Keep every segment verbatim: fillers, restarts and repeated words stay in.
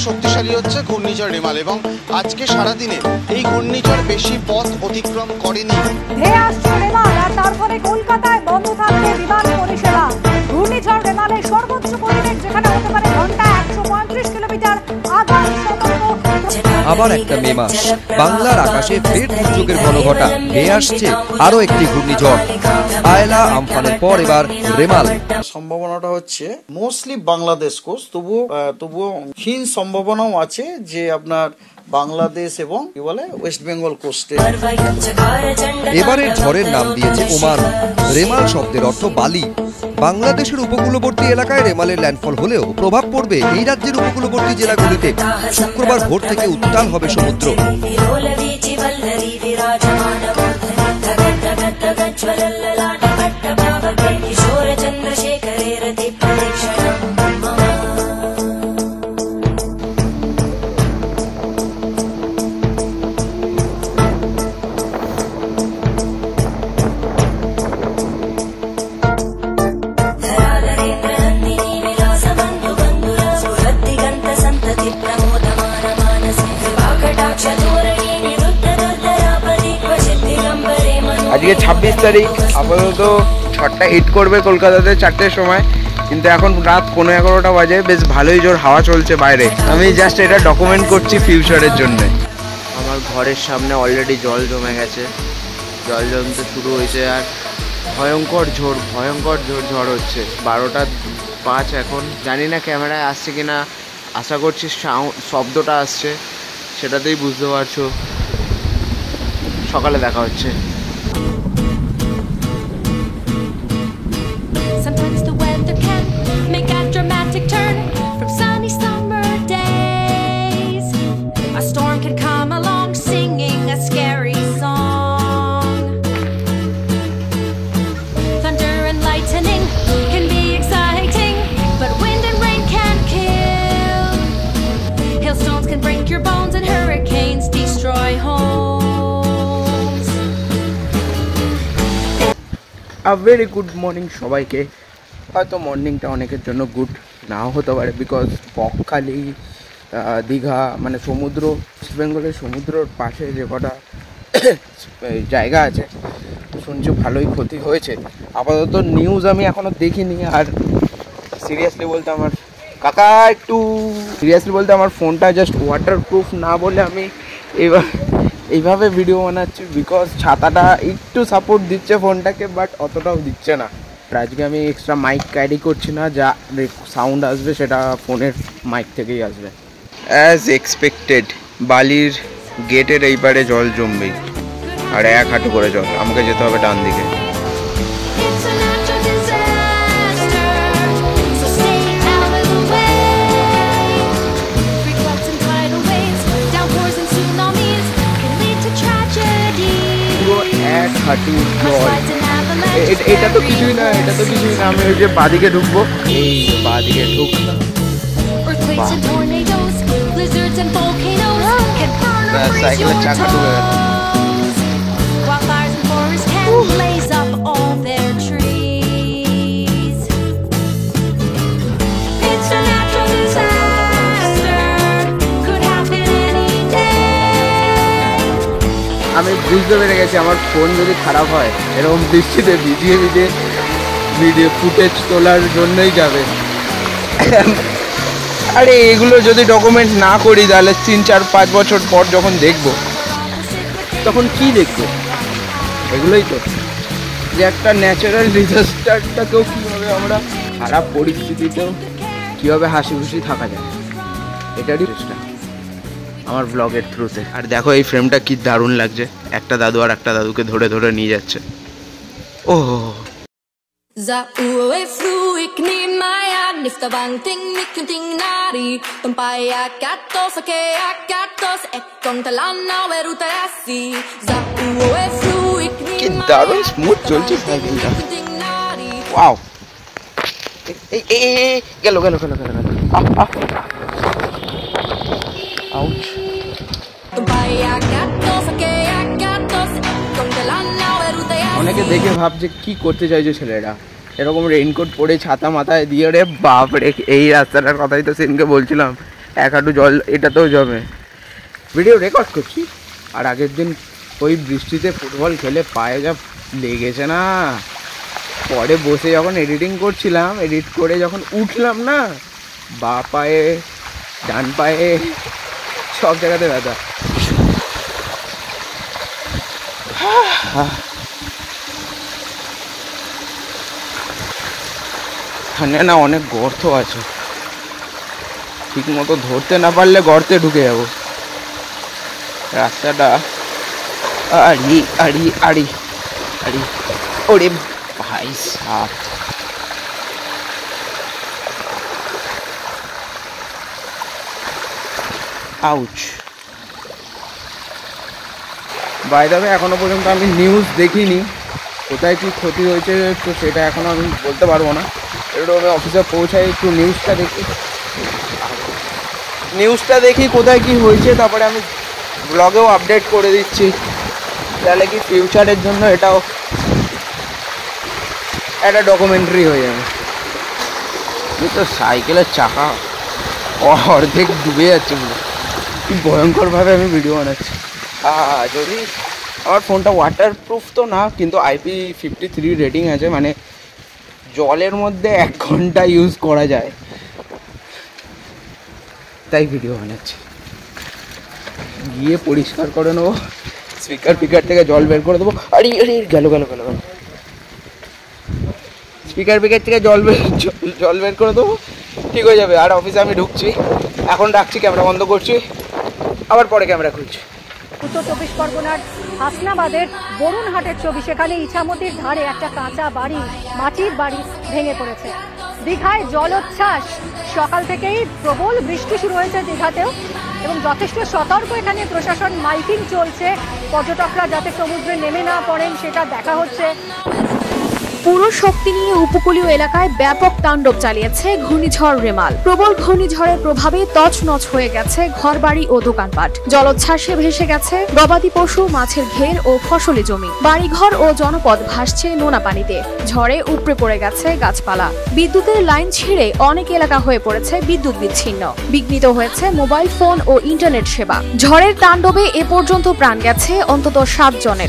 শক্তিশালী হচ্ছে ঘূর্ণিঝড় রেমাল এবং আজকে সারাদিনে এই ঘূর্ণিঝড় বেশি পথ অতিক্রম করেনি। ধেয়ে আসছে রেমাল আর তার ফলে কলকাতায় বন্ধ থাকবে বিমান পরিষেবা। ঘূর্ণিঝড় রেমালের সর্বোচ্চ গতিবেগ যেখানে হতে পারে ঘন্টায় একশো পঁয়ত্রিশ কিলোমিটার। আগাম সতর্ক। আবার একটা মে মাস, বাংলার আকাশে ফের দুর্যোগের ঘনঘটা। ধেয়ে আসছে আরো একটি ঘূর্ণিঝড়। আয়লা আমফানের পর এবার রেমাল। সম্ভাবনাটা হচ্ছে মোস্টলি বাংলাদেশ কোস্ট, তবুও তবুও ক্ষীণ সম্ভাবনাও আছে যে আপনার বাংলাদেশ এবং কি বলে ওয়েস্ট বেঙ্গল কোস্টে। এবারের ঝড়ের নাম দিয়েছে ওমান। রেমাল শব্দের অর্থ বালি। বাংলাদেশের উপকূলবর্তী এলাকায় রেমালের ল্যান্ডফল হলেও প্রভাব পড়বে এই রাজ্যের উপকূলবর্তী জেলাগুলিতে। শুক্রবার ভোর থেকে উত্তাল হবে সমুদ্র। আজকে ছাব্বিশ তারিখ, আপাতত ঝড়টা হিট করবে কলকাতাতে চারটের সময়, কিন্তু এখন রাত পনেরো এগারোটা বাজে। বেশ ভালোই জোর হাওয়া চলছে বাইরে। আমি জাস্ট এটা ডকুমেন্ট করছি ফিউচারের জন্য। আমার ঘরের সামনে অলরেডি জল জমে গেছে, জল জমতে শুরু হয়েছে আর ভয়ঙ্কর ঝড় ভয়ঙ্কর ঝড় ঝড় হচ্ছে। বারোটা পাঁচ এখন, জানি না ক্যামেরায় আসছে কিনা, আশা করছি সাউন্ড শব্দটা আসছে, সেটাতেই বুঝতে পারছো। সকালে দেখা হচ্ছে। Sometimes the weather can make a dramatic turn from sunny summer days. A storm can come along singing a scary song. Thunder and lightning can be exciting, but wind and rain can kill. Hailstones can break your bones and hurricanes destroy homes. A very good morning সবাইকে। হয়তো মর্নিংটা অনেকের জন্য good now হতে পারে, because Bakkhali, Digha, মানে সমুদ্র, West বেঙ্গলের সমুদ্রর পাশে যে কটা জায়গা আছে শুনছি ভালোই ক্ষতি হয়েছে। আপাতত নিউজ আমি এখনও দেখিনি। আর সিরিয়াসলি বলতে আমার কাকা একটু সিরিয়াসলি বলতে আমার ফোনটা জাস্ট ওয়াটার প্রুফ না বলে আমি এবার এইভাবে ভিডিও বানাচ্ছি, বিকজ ছাতাটা একটু সাপোর্ট দিচ্ছে ফোনটাকে, বাট অতটাও দিচ্ছে না। আজকে আমি এক্সট্রা মাইক ক্যারি করছি না, যা সাউন্ড আসবে সেটা ফোনের মাইক থেকেই আসবে। অ্যাজ এক্সপেক্টেড বালির গেটের এই পারে জল জমবেই, আর এক হাঁটু করে জল। আমাকে যেতে হবে ডান দিকে। এক হাঁটু জল, এটা তো কিছুই না, এটা তো কিছুই না। আমি ওই যে বাদিকে ঢুকবো, এই বাদিকে ঢুকলাম, সাইকেলের চাকা ঢুকে গেল। আমি বুঝতে পেরে গেছি আমার ফোন যদি খারাপ হয় এরকম বৃষ্টিতে ভিজিয়ে ভিজিয়ে ভিডিও ফুটেজ তোলার জন্যই যাবে। আরে এগুলো যদি ডকুমেন্ট না করি তাহলে তিন চার পাঁচ বছর পর যখন দেখব তখন কি দেখবো? এগুলোই তো, যে একটা ন্যাচারাল ডিজাস্টারটাকেও কীভাবে আমরা খারাপ পরিস্থিতিতেও কীভাবে হাসি খুশি থাকা যায়, এটারই চেষ্টা আমার ব্লগের থ্রুতে। আর দেখো এই ফ্রেমটা কি দারুণ লাগছে, একটা দাদু আর একটা দাদুকে ধরে ধরে নিয়ে যাচ্ছে। ও Za uwe fluik ni maya nifta bang ting nikunting nari umpaya katos ke akatos ekong talana weruta asi za uwe fluik ni কি দারুণ স্মুথ চলছে সাইকেলটা। ওয়াও, এই এই গেল গেল গেল গেল গেল আউচ। অনেকে দেখে ভাবছে কি করতে চাইছে ছেলেরা, এরকম রেইনকোট পরে ছাতা মাথায় দিয়ে। রে বাপ রে, এই রাস্তাটার কথাই তো সেদিনকে বলছিলাম, এক হাঁটু জল এটাতেও জমে। ভিডিও রেকর্ড করছি, আর আগের দিন ওই বৃষ্টিতে ফুটবল খেলে পায়ে যা লেগেছে না, পরে বসে যখন এডিটিং করছিলাম, এডিট করে যখন উঠলাম না, বা পায়ে ডান পায়ে সব জায়গাতে ব্যথা। এখানে না অনেক গর্ত আছে, ঠিক মতো ধরতে না পারলে গর্তে ঢুকে যাবো। রাস্তাটা আড়ি আড়ি আড়ি আড়ি, ওরে ভাই সাপ। আউচ। বাই দ্য ওয়ে, এখনো পর্যন্ত আমি নিউজ দেখিনি, কোথায় কি ক্ষতি হয়েছে তো সেটা এখনো আমি বলতে পারবো না। একটু আমি অফিসে পৌঁছাই, একটু নিউজটা দেখি নিউজটা দেখি কোথায় কি হয়েছে, তারপরে আমি ব্লগেও আপডেট করে দিচ্ছি, তাহলে কি ফিউচারের জন্য এটাও একটা ডকুমেন্টারি হয়ে যাবে। তো সাইকেলের চাকা অর্ধেক ডুবে যাচ্ছে পুরো, কি ভয়ঙ্করভাবে আমি ভিডিও বানাচ্ছি। যদি আমার ফোনটা ওয়াটারপ্রুফ তো না, কিন্তু আইপি ফিফটি থ্রি রেটিং আছে, মানে জলের মধ্যে এক ঘন্টা ইউজ করা যায়, তাই ভিডিও বানাচ্ছি। গিয়ে পরিষ্কার করে নেবো, স্পিকার পিকার থেকে জল বের করে দেবো। আরে আরে গেল গেল গেল গেল স্পিকার পিকার থেকে জল বের জল বের করে দেবো, ঠিক হয়ে যাবে। আর অফিসে আমি ঢুকছি, এখন রাখছি, ক্যামেরা বন্ধ করছি, আবার পরে ক্যামেরা খুলছি। উত্তর চব্বিশ পরগনার হাসনাবাদের বরুণহাটের ছবি, সেখানে ইছামতির ধারে একটা কাঁচা বাড়ি, মাটির বাড়ি ভেঙে পড়েছে। দীঘায় জলোচ্ছ্বাস, সকাল থেকেই প্রবল বৃষ্টি শুরু হয়েছে দীঘাতেও, এবং যথেষ্ট সতর্ক এখানে প্রশাসন, মাইকিং চলছে, পর্যটকরা যাতে সমুদ্রে নেমে না পড়েন সেটা দেখা হচ্ছে। পুরো শক্তি নিয়ে উপকূলীয় এলাকায় ব্যাপক তাণ্ডব চালিয়েছে ঘূর্ণিঝড় রেমাল। প্রবল ঘূর্ণিঝড়ের প্রভাবে তছনছ হয়ে গেছে ঘরবাড়ি ও দোকানপাট। জলোচ্ছ্বাসে ভেসে গেছে গবাদি পশু, মাছের ঘের ও ফসলি জমি। বাড়িঘর ও জনপদ ভাসছে নোনা পানিতে। ঝড়ে উপড়ে পড়ে গেছে গাছপালা। বিদ্যুতের লাইন ছিঁড়ে অনেক এলাকা হয়ে পড়েছে বিদ্যুৎ বিচ্ছিন্ন। বিঘ্নিত হয়েছে মোবাইল ফোন ও ইন্টারনেট সেবা। ঝড়ের তাণ্ডবে এ পর্যন্ত প্রাণ গেছে অন্তত সাত জনের।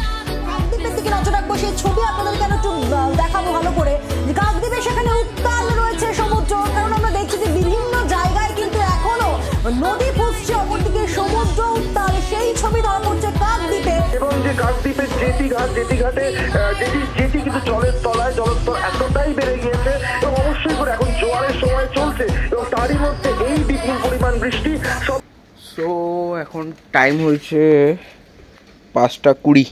ছবি আপনাদের কেন একটু দেখাবো ভালো করে, কাকদ্বীপে সেখানে উত্তাল রয়েছে সমুদ্র, কারণ আমরা দেখছি যে বিভিন্ন জায়গায় কিন্তু এখনো নদী ফুসছে, অপরদিকে সমুদ্র উত্তাল, সেই ছবি ধরা পড়ছে কাকদ্বীপে। এবং যে কাকদ্বীপের জেটি ঘাট, জেটি ঘাটে জেটি জেটি কিন্তু জলের তলায়, জলস্তর এতটাই বেড়ে গিয়েছে, এবং অবশ্যই করে এখন জোয়ারের সময় চলছে, এবং তারই মধ্যে এই বিপুল পরিমাণ বৃষ্টি। সো এখন টাইম হয়েছে পাঁচটা কুড়ি।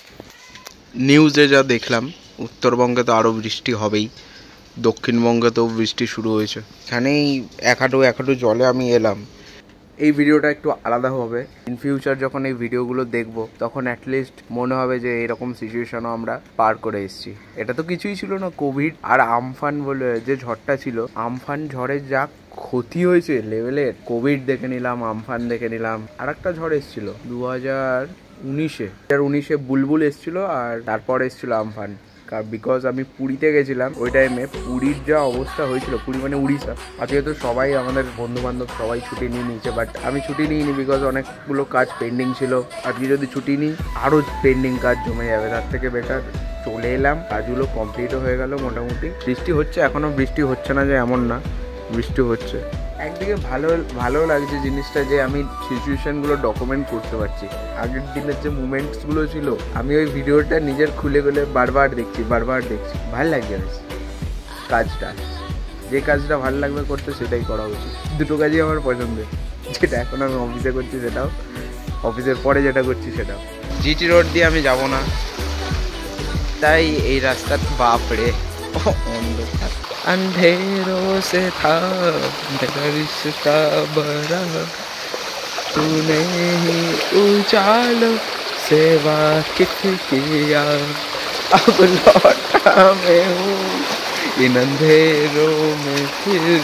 নিউজে যা দেখলাম, উত্তরবঙ্গে তো আরও বৃষ্টি হবেই, দক্ষিণবঙ্গেতেও বৃষ্টি শুরু হয়েছে। এখানেই এক হাঁটু এক হাঁটু জলে আমি এলাম। এই ভিডিওটা একটু আলাদা হবে, ইন ফিউচার যখন এই ভিডিওগুলো দেখব তখন অ্যাটলিস্ট মনে হবে যে এরকম সিচুয়েশনও আমরা পার করে এসেছি। এটা তো কিছুই ছিল না, কোভিড আর আমফান বলে যে ঝড়টা ছিল, আমফান ঝড়ের যা ক্ষতি হয়েছে লেভেলের, কোভিড দেখে নিলাম, আমফান দেখে নিলাম, আর একটা ঝড় এসেছিল দু হাজার উনিশে হাজার উনিশে বুলবুল এসেছিল, আর তারপর এসেছিল আমফান। বিকজ আমি পুরীতে গেছিলাম ওই টাইমে, পুরীর যা অবস্থা হয়েছিল, পুরী মানে উড়িষ্যা, আজকে তো সবাই আমাদের বন্ধু বান্ধব সবাই ছুটি নিয়ে নিয়েছে, বাট আমি ছুটি নিইনি বিকজ অনেকগুলো কাজ পেন্ডিং ছিল। আজকে যদি ছুটি নিই আরও পেন্ডিং কাজ জমে যাবে, তার থেকে বেটার চলে এলাম, কাজগুলো কমপ্লিটও হয়ে গেল মোটামুটি। বৃষ্টি হচ্ছে, এখনও বৃষ্টি হচ্ছে না যে এমন না, বৃষ্টি হচ্ছে। একদিকে ভালো ভালো লাগছে জিনিসটা যে আমি সিচুয়েশনগুলো ডকুমেন্ট করতে পারছি। আগের দিনের যে মুমেন্টসগুলো ছিল আমি ওই ভিডিওটা নিজের খুলে খুলে বারবার দেখছি বারবার দেখছি ভালো লাগছে কাজটা। যে কাজটা ভালো লাগবে করতে সেটাই করা উচিত। দুটো কাজই আমার পছন্দের, যেটা এখন আমি অফিসে করছি সেটাও, অফিসের পরে যেটা করছি সেটাও। জিটি রোড দিয়ে আমি যাব না, তাই এই রাস্তার বাপরে অন্ধকার। अंधेरों से था मेरा रिश्ता बड़ा, तूने ही उजालों से वाकिफ किया, अब लौटा मैं हूँ इन अंधेरों में फिर।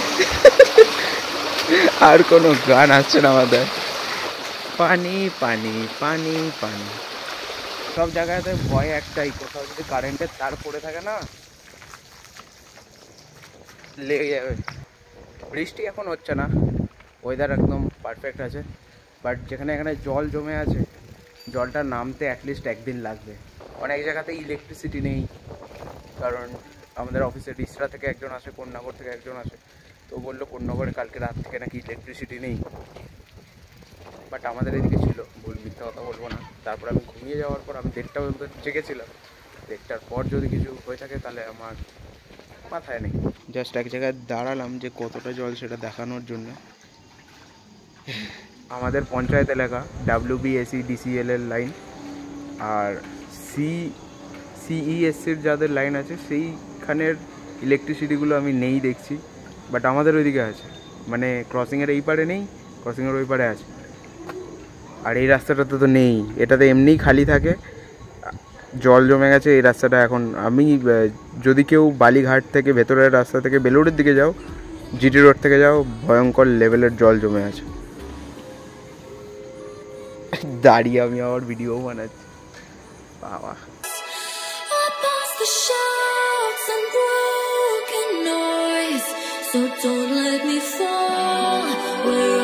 আর কোনো গান আসছে না আমাদের। পানি পানি পানি পানি, সব জায়গাতে ভয় একটাই, কোথাও যদি কারেন্টের তার পড়ে থাকে না লেগে যাবে। বৃষ্টি এখন হচ্ছে না, ওয়েদার একদম পারফেক্ট আছে, বাট যেখানে এখানে জল জমে আছে জলটা নামতে অ্যাটলিস্ট একদিন লাগবে। অনেক জায়গাতে ইলেকট্রিসিটি নেই, কারণ আমাদের অফিসে ডিসরা থেকে একজন আসে, কোন্নগর থেকে একজন আসে, তো বললো কোন্নগরে কালকে রাত থেকে নাকি ইলেকট্রিসিটি নেই, বাট আমাদের এদিকে ছিল, ভুল মিথ্যা কথা বলবো না। তারপর আমি ঘুমিয়ে যাওয়ার পর আমি দেড়টা পর্যন্ত জেগেছিলাম, দেড়টার পর যদি কিছু হয়ে থাকে তাহলে আমার মাথায় নেই। জাস্ট এক জায়গায় দাঁড়ালাম যে কতটা জল সেটা দেখানোর জন্য। আমাদের পঞ্চায়েত এলাকা, ডাব্লিউবিএসি ডিসিএল এর লাইন আর সি সিইএসসির যাদের লাইন আছে সেইখানের ইলেকট্রিসিটিগুলো আমি নেই দেখছি, বাট আমাদের ওইদিকে আছে, মানে ক্রসিংয়ের এই পারে নেই, ক্রসিংয়ের ওই পারে আছে। আর এই রাস্তাটাতে তো নেই, এটাতে এমনিই খালি থাকে, জল জমে গেছে এই রাস্তাটা। এখন আমি যদি কেউ বালিঘাট থেকে ভেতরের রাস্তা থেকে বেলুড়ের দিকে যাও, জিটি রোড থেকে যাও, ভয়ঙ্কর লেভেলের জল জমে আছে। দাঁড়িয়ে আমি আবার ভিডিও বানাচ্ছি, বাবা। Past the shouts and broken noise, so don't let me fall. We're